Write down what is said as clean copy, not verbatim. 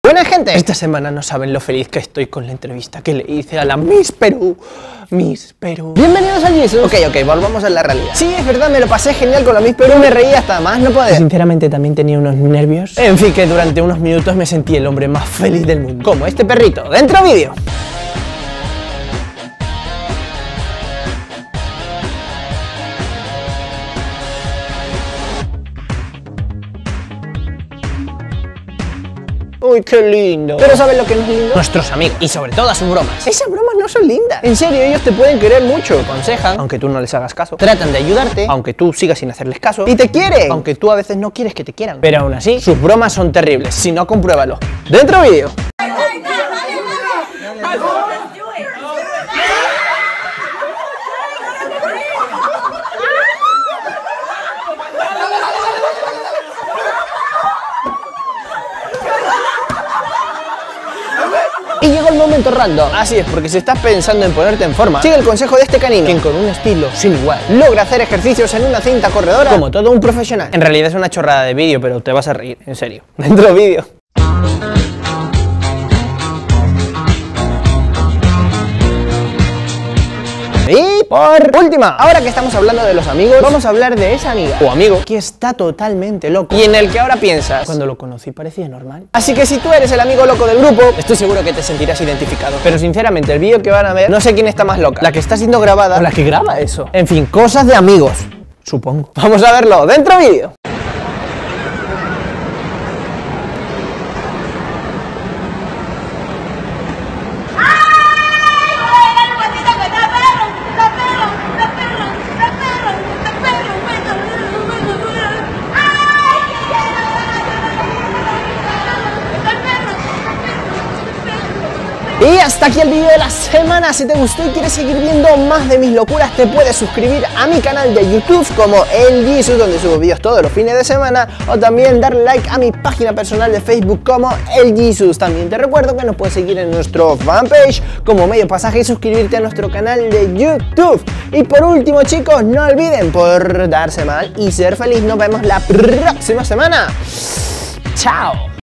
Buena gente, esta semana no saben lo feliz que estoy con la entrevista que le hice a la Miss Perú. Miss Perú. Bienvenidos al Jesus. Ok, volvamos a la realidad. Sí, es verdad, me lo pasé genial con la Miss Perú, me reí hasta más no poder. Sinceramente también tenía unos nervios. En fin, que durante unos minutos me sentí el hombre más feliz del mundo. Como este perrito. ¡Dentro vídeo! Uy, qué lindo. Pero ¿sabes lo que no es lindo? Nuestros amigos. Y sobre todo sus bromas. Esas bromas no son lindas. En serio, ellos te pueden querer mucho. Te aconsejan, aunque tú no les hagas caso. Tratan de ayudarte, aunque tú sigas sin hacerles caso. Y te quieren, aunque tú a veces no quieres que te quieran. Pero aún así, sus bromas son terribles. Si no, compruébalo. ¡Dentro vídeo! Y llegó el momento random. Así es, porque si estás pensando en ponerte en forma, sigue el consejo de este canino, quien con un estilo sin igual logra hacer ejercicios en una cinta corredora como todo un profesional. En realidad es una chorrada de vídeo, pero te vas a reír, en serio. Dentro vídeo. Y por última, ahora que estamos hablando de los amigos, vamos a hablar de esa amiga o amigo que está totalmente loco y en el que ahora piensas, cuando lo conocí parecía normal. Así que si tú eres el amigo loco del grupo, estoy seguro que te sentirás identificado. Pero sinceramente, el vídeo que van a ver, no sé quién está más loca, la que está siendo grabada o la que graba eso. En fin, cosas de amigos, supongo. Vamos a verlo, dentro vídeo. Y hasta aquí el vídeo de la semana. Si te gustó y quieres seguir viendo más de mis locuras, te puedes suscribir a mi canal de YouTube como El Jesus, donde subo vídeos todos los fines de semana, o también darle like a mi página personal de Facebook como El Jesus. También te recuerdo que nos puedes seguir en nuestro fanpage como Medio Pasaje y suscribirte a nuestro canal de YouTube. Y por último, chicos, no olviden portarse mal y ser feliz. Nos vemos la próxima semana. ¡Chao!